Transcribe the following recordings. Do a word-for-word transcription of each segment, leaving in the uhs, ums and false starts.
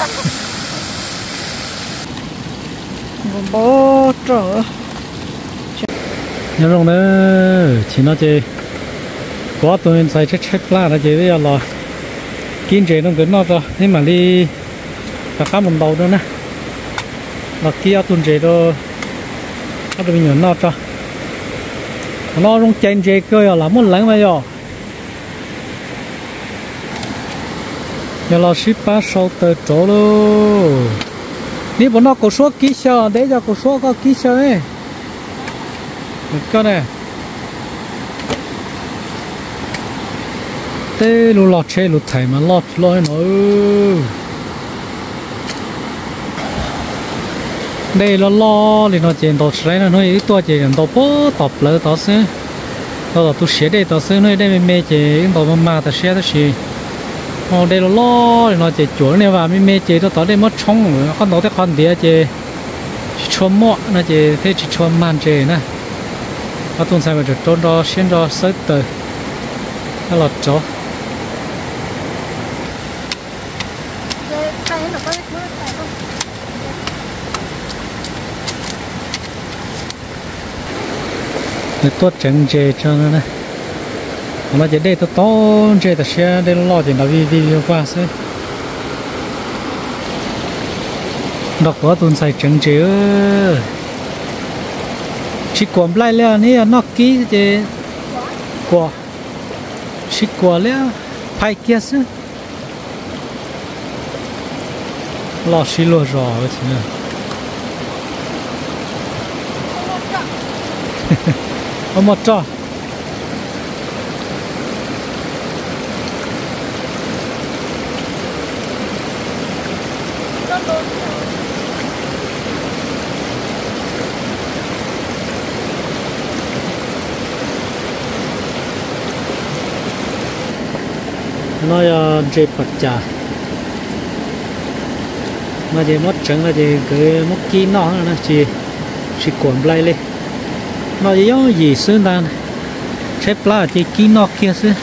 bố trở nhớ rồi nữa chỉ nó chơi quá tôi sai chết chết la nó chơi bây giờ là kiên trì nó cứ nó rồi thế mà đi cả cá một đầu nữa nè là kia tuần trì đó nó được nhiều nó cho nó trong chén trì cơ là muốn lắng bây giờ giờ là ship ba sau tới chỗ luôn nếu bọn nó có số kỹ sao để cho có số có kỹ sao ấy cái này thế lu lọt chơi lu thầy mà lọt lôi nữa đây là lo thì nó chuyện tao thấy là nó ít tua chuyện tao bố tập lỡ tao sẽ tao là tôi sẽ đây tao sẽ nói đây mình mê chuyện tao mà mà tao sẽ tao sẽ oh đây là lo thì nó chỉ chuột này và mình mê chỉ nó tao đây mất冲con tao thấy con đĩa chỉ chua mọ nó chỉ thế chỉ chua man chỉ nè nó tuần sau phải trốn đó xuyên đó sớt từ nó lọt chó để tuốt trứng chè cho nó nè nó chỉ để tôi to chè ta xe để nó lo thì nó vi vi qua sẽ đọc có tuần sai trứng chè chỉ còn lại là này nó kỹ thì quả chỉ quả là phải kia chứ lo xí lo rõ chứ ông một trò nó dễ bật chả nó dễ mất trứng là dễ cái mất kỹ nó là chỉ chỉ cuốn lại lên nó dễ giống gì xưa ta xếp lá chỉ kỹ nó kia xưa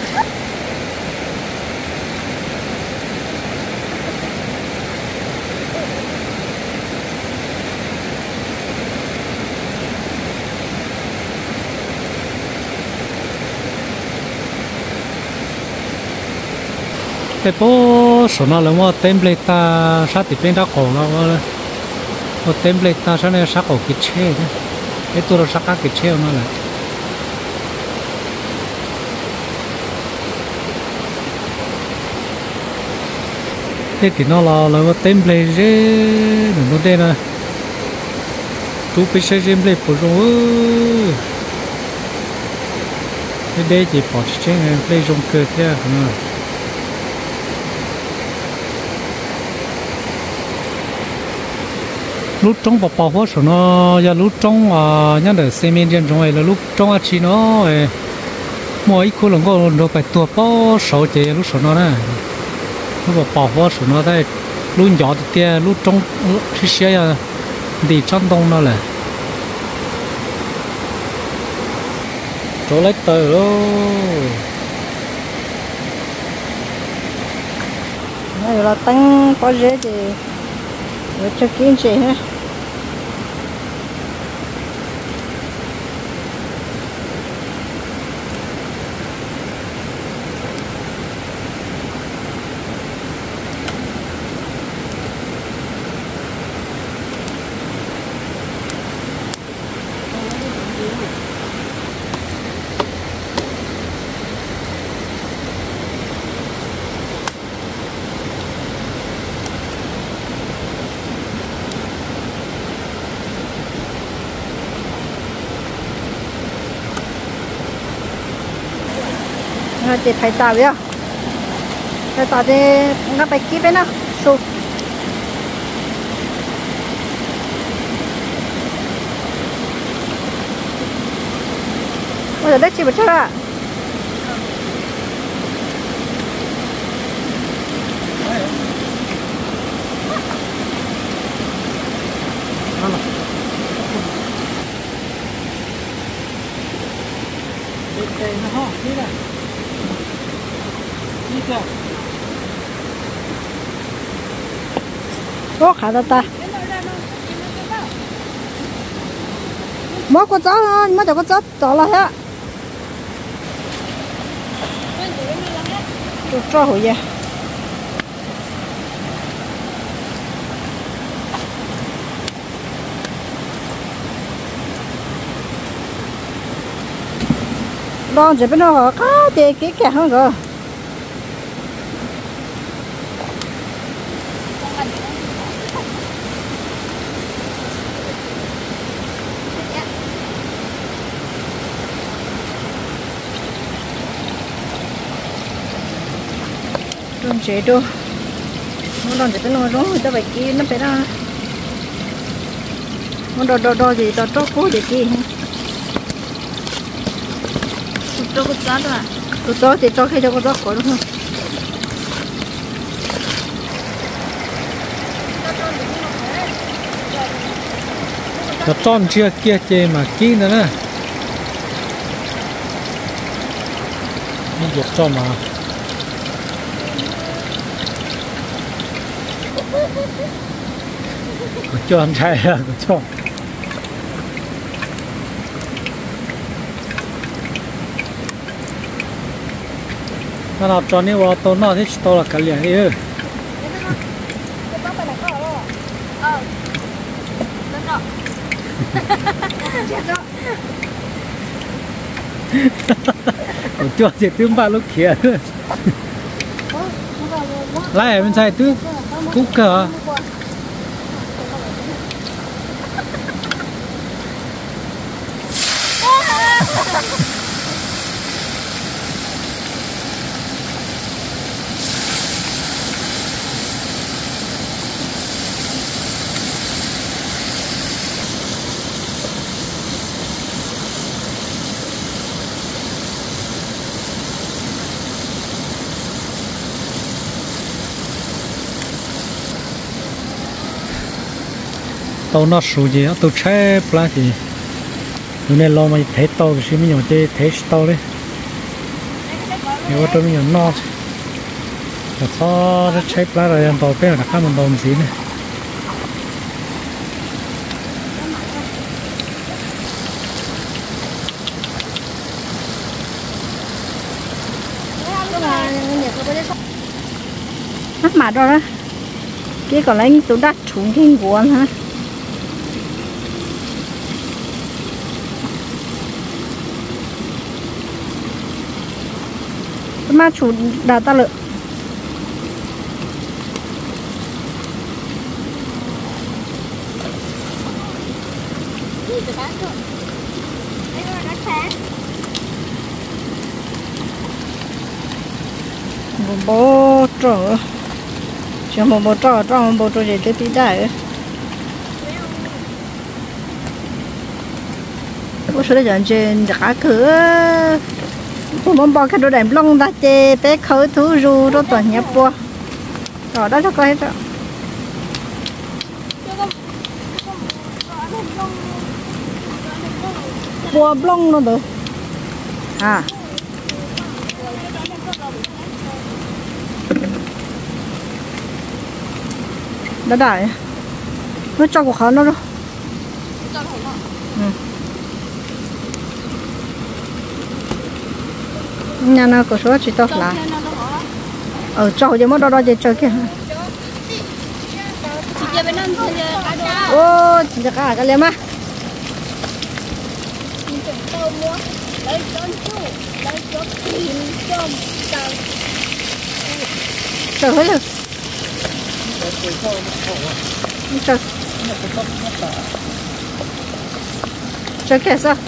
cái bố số nó là một template ta sát thì bên đó khổ nó một template ta sát này sát khổ kịch chế đấy cái tôi là sát các kịch chế nó là thế thì nó là là một template đấy nó đây là chú phải xây template của rồi cái đây chỉ bỏ chế này play dùng cơ thế à lúc trong bảo bảo số nó giờ lúc trong à nhớ được xem trên trong này là lúc trong à chỉ nó mỗi khu lượng có đồ phải tua bao số chỉ lúc số nó nè lúc bảo bảo số nó đây lúc nhỏ thì tia lúc trong khi xe à đi trong đông nó là chỗ lấy tờ đó này là tăng có dễ thì cho kiên trì ha thì phải tạo vậy phải tạo thì nó phải kíp ấy nó su bây giờ đất chỉ một chút à đây nó ho đi này đi kìa có khá là ta mới có chó thôi mới cho có chó chó là hết được cho hồi giờ đó chỉ bên nó có tiền cái kẹt hơn rồi đòn chế đô muốn đòn chế bên nó rong người ta phải kia nó phải ra muốn đòn đòn đòn gì đòn cho cố để kia cho con chó rồi con chó thì cho khi cho con chó khỏi đúng không nó tròn chưa kia chê mà kia nữa nè nó giật cho mà cho anh trai à cho nó làm cho nên vào tàu nó thì tàu là cái liền đi ư cho chị tương ba lúc kia lại bên trái tương cúc cờ tàu nó sụt gì á tàu xe pla thì lúc này lo mà thấy tàu thì mình nhổ chơi thấy tàu đấy nếu tôi mình nhổ nó là sao nó xe pla rồi tàu cái là khác mình tàu gì này hát mà đó đó cái còn lấy tôi đặt trúng cái nguồn hả mà chủ đã ta lợi một bố trò chỉ một bố trò trò một bố trò gì tới tí đại bố số đấy trên cả cửa bố mong bao cái đồ đèn lông đã chê bé khởi thú ru đó toàn nhập bố rồi đó cho coi hết rồi bùa lông nó được à đã đại nó cho cuộc khó nó đâu nhà nào có số chỉ tốt là ở chỗ gì mà đó đó gì chơi kia ô chỉ được cả cái liềm á trời ơi trời trời kìa sao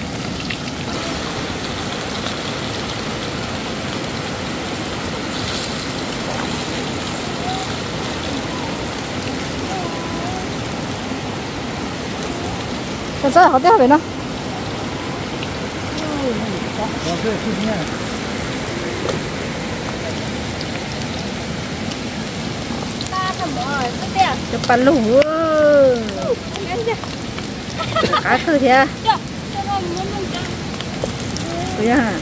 thật sự họ tiếp về nó chụp bắn lũ cá thử thế à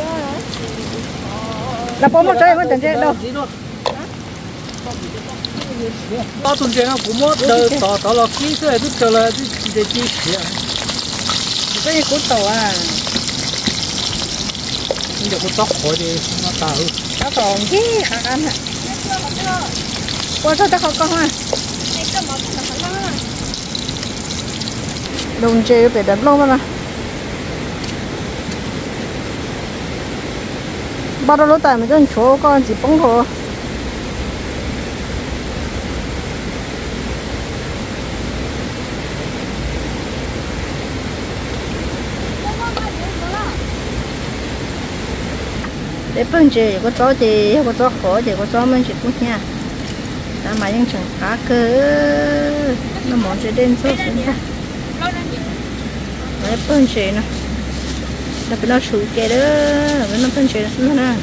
là bố một chơi mà chẳng chơi đâu 到中间了，古莫到到到了几岁都到了，就直接继续啊。 这些骨头啊， 你就不找活的，那大后。 它còn cái khả ăn hả? Qua thôi ta không con ha. Đồng chè phải đập lâu mà. Bao đâu lỗ tại mình dân chỗ con chỉ bóng thôi. Để phân chè có chó thì có chó khó thì có chó mình chỉ cút nha. Ta mà những chẳng cá cơ nó món chè đen sốt xuống ra. Để phân chè nè. Nó phải nó sủi chè đó, phải nó phân chè xuống nè.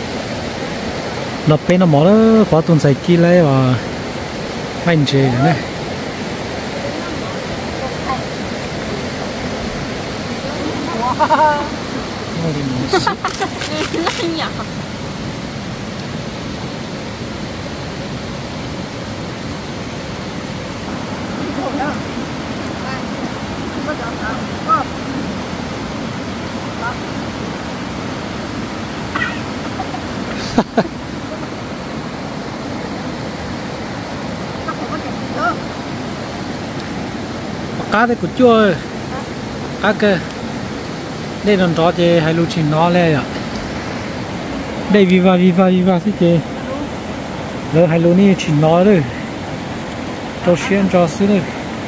Nó bên nó mỏ đó có tuần sai kia lấy và phân chè này. Cá thì cũng chưa cá cơ đây là trò chơi hay lưu trình nó lên ạ đây viva viva viva thế chơi rồi hay lưu này trình nó rồi trò xuyên trò xuyên rồi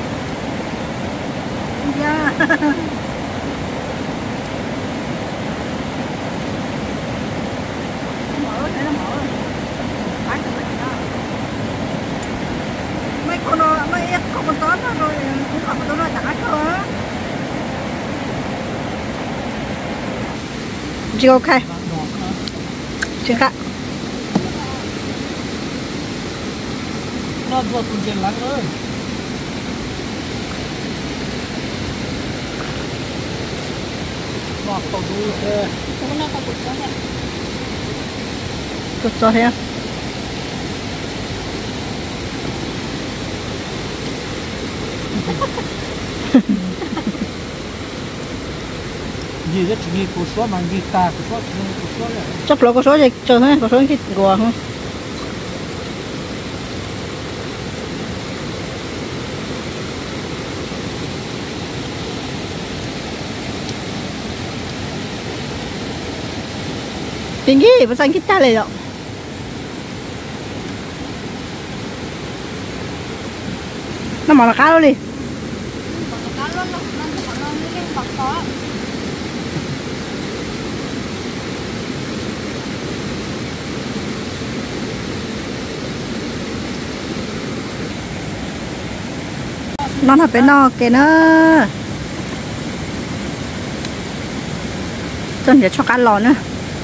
mấy con nó mấy con con tón nó rồi cũng không có nó chả cơ á. Chị ok. Chị khác. nó vô tuần tiền lắm rồi nó tàu đuôi xe Nó có cột gió nè. Cột gió thế à? gì rất chỉ cổ số mà guitar cổ số cổ số này Chắc là có số gì chờ thôi, có số cái gò không? Tinggi, pasang kita le dok. Nó mà là cá luôn đi. Nó là bên nó kìa nó. Chân để cho cá lò nữa.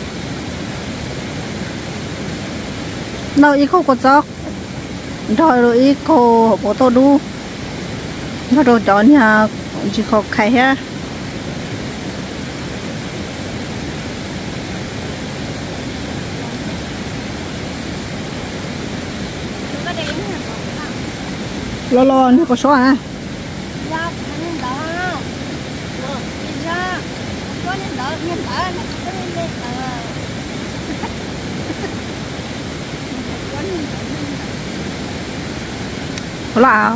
Nó ý không có gió. Rồi rồi ý cô bộ tô đu. Nó đồ chọn nhà chỉ khó khai ha. Lo lo nó có số à? Là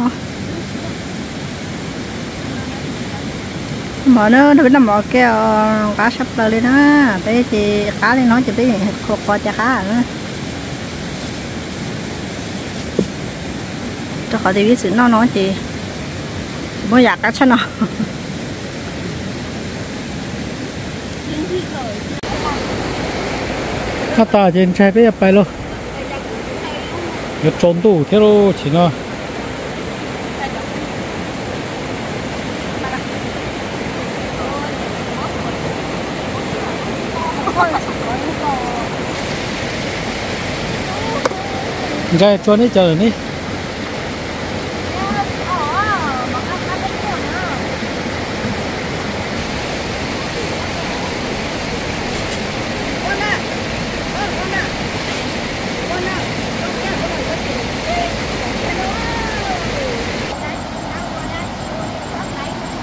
mà nó nó nằm ở cái cá sắp lên đó, bé thì cá lên nói cho bé khô khô cho cá nữa. Cho họ thì biết sự nó nói thì mới giặt cá cho nó. nó ta trên trái bé bay luôn nó trốn tủ thế rồi chỉ nó cái cho nó chờ đi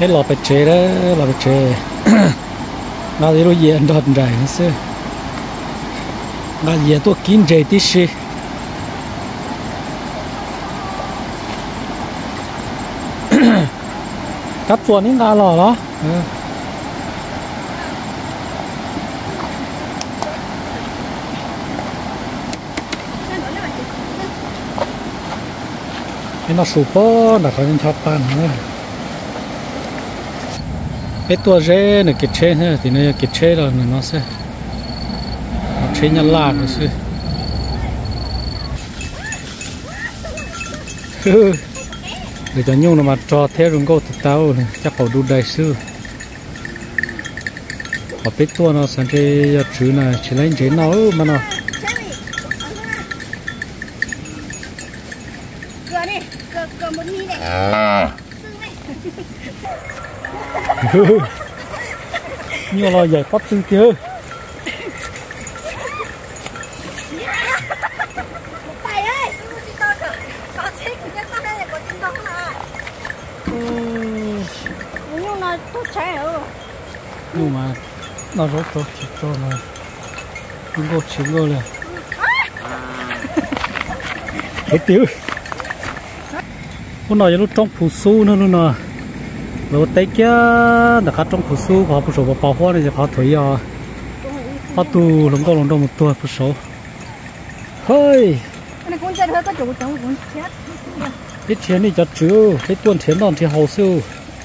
cái lò bạch chế đó lò bạch chế nó thì nó dễ đòn dài nó xưa nó dễ tôi kín chế tí xí cắt chuột những cái lò đó cái nó sụp bó là có những chóp pan nữa cái tua rễ này cái chế nữa thì nó cái chế rồi nó sẽ nó chế nhăn lạc rồi chứ để cho nhung nó mà cho thế rừng câu thực tao này chắc họ đu đầy sư họ biết tua nó sang chơi chữ này chỉ lấy chế nó mà nó nhiều lo dạy phát tư chưa nhưng mà nó rất tốt chỉ cho mà không có chịu rồi là hết tiêu hôm nay lúc trong phủ su nữa luôn nè rồi tới kia đã cắt trong phủ su họ phụ số bảo hoa này họ thổi à họ tu lồng câu lồng đông một tuổi phụ số hơi cái钱này cho chú cái tuần钱đó thì hậu sư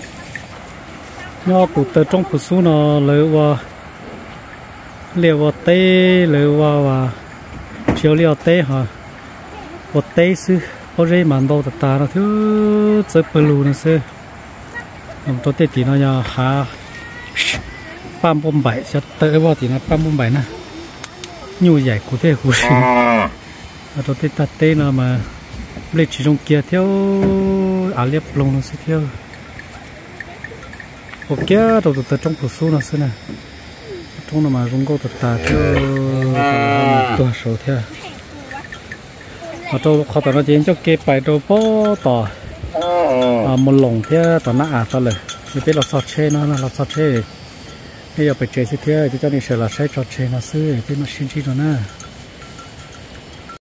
nhau cụ từ trong phủ su nó lấy qua lấy qua tê lấy qua và chiếu lấy tê hả qua tê sư có dây màn đâu ta nó thứ chơi bự lù nó sư làm cho tê thì nó nhà hà pam bom bảy cho tới vào thì nó pam bom bảy nè nhiều giải cụ thể cụ sinh và cho tê ta tê nó mà lấy chỉ trong kia theo à liệp lông nó sẽ theo ok đầu từ trong phủ su nó sư nè trong nó mà rung câu ta theo tua số theo ở đâu họ tao nói chuyện cho kê bài đâu bó tỏ à một lồng thế tao nã à taoเลยnhư thế là sọt che nó là sọt che bây giờ phải chơi thế thì cho nên sẽ là sẽ cho che nó xưa thì nó xin chi rồi nè